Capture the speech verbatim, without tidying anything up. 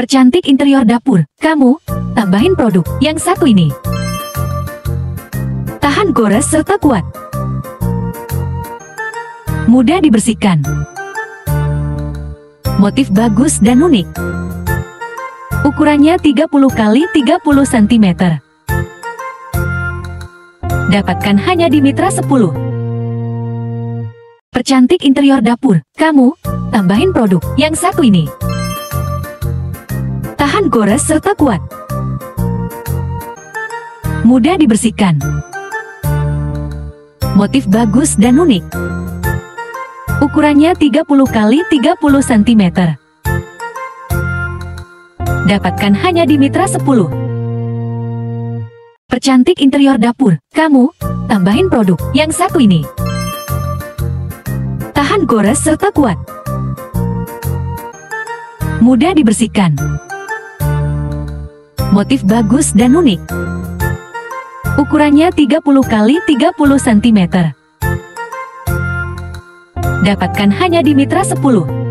Percantik interior dapur, kamu tambahin produk yang satu ini. Tahan gores serta kuat. Mudah dibersihkan. Motif bagus dan unik. Ukurannya tiga puluh kali tiga puluh sentimeter. Dapatkan hanya di Mitra sepuluh. Percantik interior dapur, kamu tambahin produk yang satu ini. Tahan gores serta kuat. Mudah dibersihkan. Motif bagus dan unik. Ukurannya tiga puluh kali tiga puluh sentimeter. Dapatkan hanya di Mitra sepuluh. Percantik interior dapur, kamu tambahin produk yang satu ini. Tahan gores serta kuat. Mudah dibersihkan. Motif bagus dan unik. Ukurannya tiga puluh kali tiga puluh sentimeter. Dapatkan hanya di Mitra sepuluh.